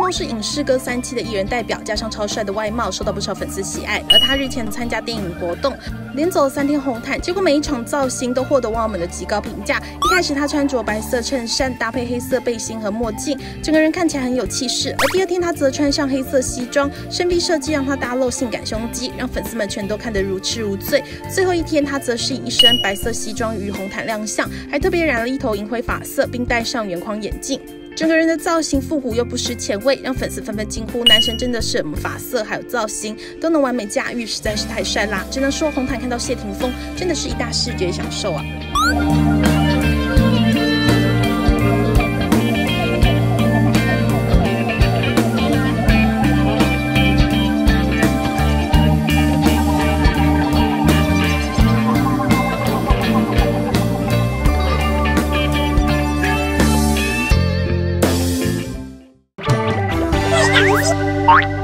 方是影视歌3期的艺人代表，加上超帅的外貌，受到不少粉丝喜爱。而他日前参加电影活动，连走了3天红毯，结果每一场造型都获得网友们的极高评价。一开始他穿着白色衬衫，搭配黑色背心和墨镜，整个人看起来很有气势。而第2天他则穿上黑色西装，身臂设计让他大露性感胸肌，让粉丝们全都看得如痴如醉。最后1天，他则是以一身白色西装于红毯亮相，还特别染了一头银灰发色，并戴上圆框眼镜。整个人的造型复古又不失前卫，让粉丝纷纷惊呼：男神真的是什么发色还有造型都能完美驾驭，实在是太帅啦！只能说红毯看到谢霆锋真的是一大视觉享受啊。 Bye.